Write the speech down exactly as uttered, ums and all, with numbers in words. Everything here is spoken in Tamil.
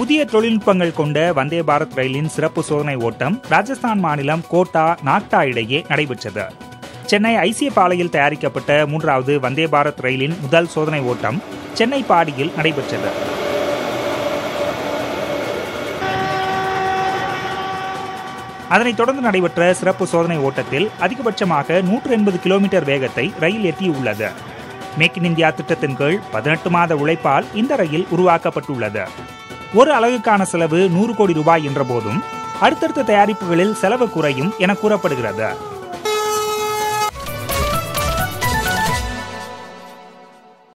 புதிய தொழில்நுட்பங்கள் கொண்ட வந்தே பாரத் ரயிலின் சிறப்பு சோதனை ஓட்டம் ராஜஸ்தான் மாநிலம் கோட்டா நாக்டா இடையே நடைபெற்றது. சென்னை ஐசிஎஃப் ஆலையில் தயாரிக்கப்பட்ட மூன்றாவது வந்தே பாரத் ரயிலின் முதல் சோதனை ஓட்டம் சென்னை பாடியில் நடைபெற்றது. அதனைத் தொடர்ந்து நடைபெற்ற சிறப்பு சோதனை ஓட்டத்தில் அதிகபட்சமாக நூற்று எண்பது கிலோமீட்டர் வேகத்தை ரயில் எட்டியுள்ளது. மேக் இன் இந்தியா திட்டத்தின் கீழ் பதினெட்டு மாத உழைப்பால் இந்த ரயில் உருவாக்கப்பட்டுள்ளது. ஒரு அலகுக்கான செலவு நூறு கோடி ரூபாய் என்ற போதும் அடுத்தடுத்த தயாரிப்புகளில் செலவு குறையும் என கூறப்படுகிறது.